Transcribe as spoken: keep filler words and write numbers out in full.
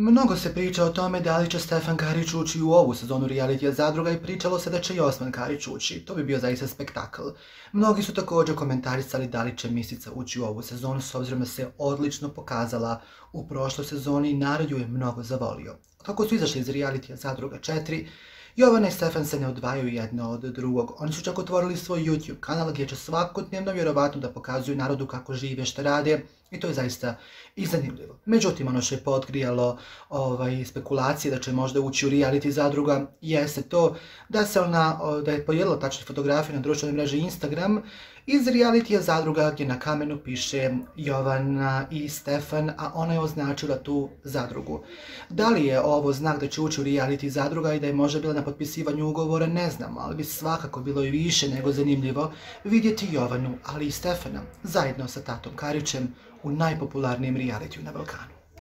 Mnogo se priča o tome da li će Stefan Karić ući u ovu sezonu realitija Zadruga i pričalo se da će i Osman Karić ući. To bi bio zaista spektakl. Mnogi su također komentarisali da li će Misica ući u ovu sezonu s obzirom da se odlično pokazala u prošloj sezoni i narod ju je mnogo zavolio. Kako su izašli iz realitija Zadruga četiri, Jovana i Stefan se ne odvajaju jedno od drugog. Oni su čak otvorili svoj YouTube kanal gdje će svakodnevno vjerovatno da pokazuju narodu kako žive, što rade i to je zaista i zanimljivo. Međutim, ono što je potkrijalo ovaj, spekulacije da će možda ući u reality Zadruga jeste to da se ona, da je podijelila tačne fotografije na društvenoj mreži Instagram iz realitija Zadruga gdje na kamenu piše Jovana i Stefan, a ona je označila tu zadrugu. Da li je ovo znak da će ući u reality Zadruga i da je možda bila na potpisivanju ugovora, ne znamo, ali bi svakako bilo i više nego zanimljivo vidjeti Jovanu, ali i Stefana, zajedno sa tatom Karićem u najpopularnijem realitiju na Balkanu.